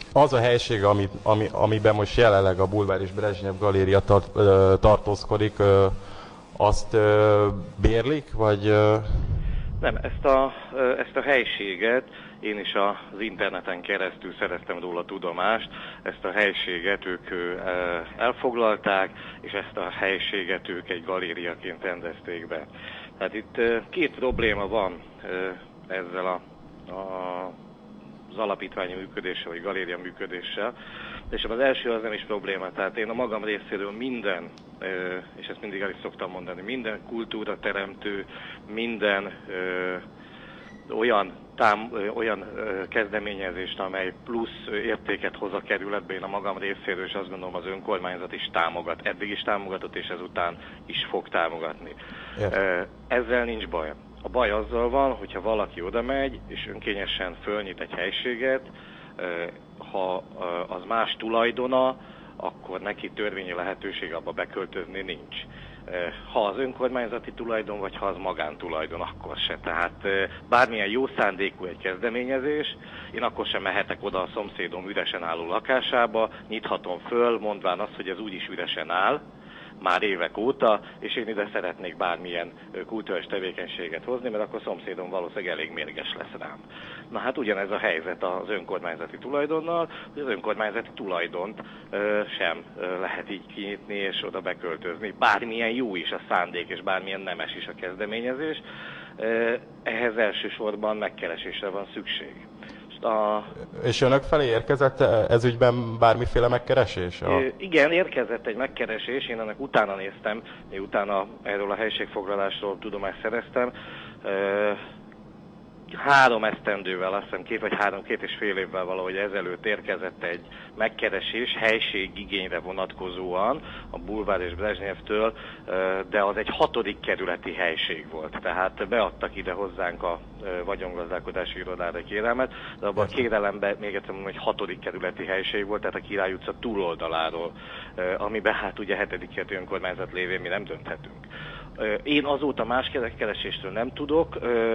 Az a helység, amiben most jelenleg a Bulvár és Brezsnyev galéria tartózkodik, azt bérlik, vagy... Nem, ezt a helységet én is az interneten keresztül szereztem róla tudomást. Ezt a helységet ők elfoglalták, és ezt a helységet ők egy galériaként rendezték be. Tehát itt két probléma van ezzel az alapítványi működéssel, vagy galéria működéssel. És az első az nem is probléma. Tehát én a magam részéről minden, és ezt mindig el is szoktam mondani, minden kultúra teremtő, minden olyan kezdeményezést, amely plusz értéket hoz a kerületbe, én a magam részéről, és azt gondolom az önkormányzat is támogat. Eddig is támogatott, és ezután is fog támogatni. Ezzel nincs baj. A baj azzal van, hogyha valaki oda megy, és önkényesen fölnyit egy helységet, ha az más tulajdona, akkor neki törvényi lehetőség abba beköltözni nincs. Ha az önkormányzati tulajdon, vagy ha az magántulajdon, akkor se. Tehát bármilyen jó szándékú egy kezdeményezés, én akkor sem mehetek oda a szomszédom üresen álló lakásába, nyithatom föl, mondván azt, hogy ez úgyis üresen áll, már évek óta, és én ide szeretnék bármilyen kulturális tevékenységet hozni, mert akkor szomszédom valószínűleg elég mérges lesz rám. Na hát ugyanez a helyzet az önkormányzati tulajdonnal, hogy az önkormányzati tulajdont sem lehet így kinyitni és oda beköltözni. Bármilyen jó is a szándék, és bármilyen nemes is a kezdeményezés, ehhez elsősorban megkeresésre van szükség. És önök felé érkezett ezügyben bármiféle megkeresés? Igen, érkezett egy megkeresés, én ennek utána néztem, utána erről a helységfoglalásról tudomást szereztem. 3 esztendővel, azt hiszem 2 és fél évvel valahogy ezelőtt érkezett egy megkeresés helységigényre vonatkozóan a Bulvár és Brezsnyevtől, de az egy 6. kerületi helység volt. Tehát beadtak ide hozzánk a vagyongazdálkodási irodára kérelmet, de abban a kérelemben még egyszer mondom, hogy 6. kerületi helység volt, tehát a Király utca túloldaláról, amiben hát ugye 7. kerületi önkormányzat lévén mi nem dönthetünk. Én azóta más kereséstől nem tudok,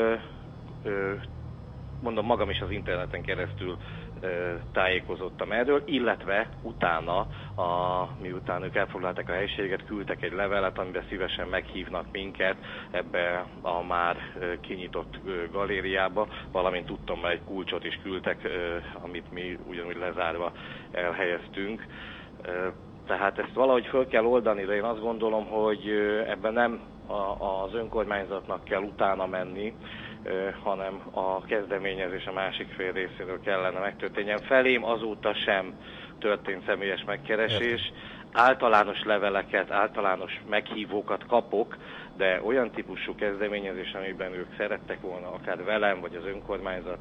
mondom, magam is az interneten keresztül tájékozottam erről, illetve utána, miután ők elfoglalták a helységet, küldtek egy levelet, amiben szívesen meghívnak minket ebbe a már kinyitott galériába, valamint tudtam, hogy egy kulcsot is küldtek, amit mi ugyanúgy lezárva elhelyeztünk. Tehát ezt valahogy föl kell oldani, de én azt gondolom, hogy ebben nem az önkormányzatnak kell utána menni, hanem a kezdeményezés a másik fél részéről kellene megtörténjen. Felém azóta sem történt személyes megkeresés. Általános leveleket, általános meghívókat kapok, de olyan típusú kezdeményezés, amiben ők szerettek volna akár velem, vagy az önkormányzat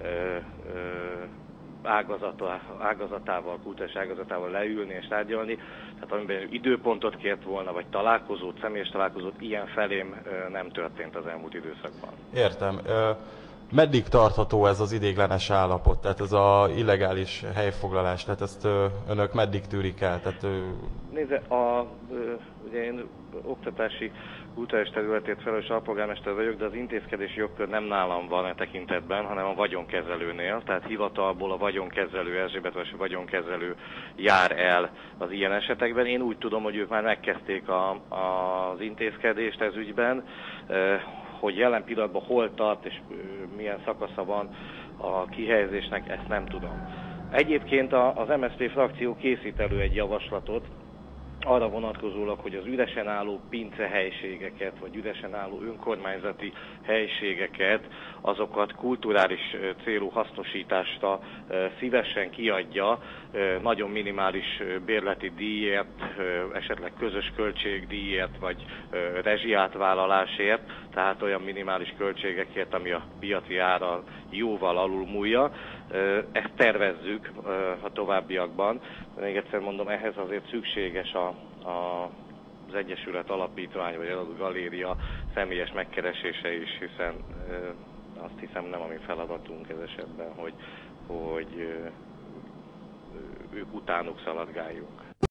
ágazatával, kultúrás ágazatával leülni és tárgyalni, tehát amiben időpontot kért volna, vagy találkozót, személyes találkozót, ilyen felém nem történt az elmúlt időszakban. Értem. Meddig tartható ez az idéglenes állapot, tehát ez az illegális helyfoglalás, tehát ezt önök meddig tűrik el? Tehát, Nézze, ugye én oktatási kulturális területért felelős alpolgármester vagyok, de az intézkedési jogkör nem nálam van e tekintetben, hanem a vagyonkezelőnél. Tehát hivatalból a vagyonkezelő, Erzsébetvárosi vagyonkezelő jár el az ilyen esetekben. Én úgy tudom, hogy ők már megkezdték az intézkedést ez ügyben, hogy jelen pillanatban hol tart és milyen szakasza van a kihelyezésnek, ezt nem tudom. Egyébként az MSZP frakció készít elő egy javaslatot, arra vonatkozólag, hogy az üresen álló pincehelységeket, vagy üresen álló önkormányzati helységeket, azokat kulturális célú hasznosításra szívesen kiadja, nagyon minimális bérleti díjért, esetleg közös költségdíjért, vagy rezsiátvállalásért, tehát olyan minimális költségekért, ami a piaci ára jóval alulmúlja. Ezt tervezzük a továbbiakban. Még egyszer mondom, ehhez azért szükséges az Egyesület alapítvány, vagy a galéria személyes megkeresése is, hiszen azt hiszem nem a mi feladatunk ez esetben, hogy ők utánuk szaladgáljunk.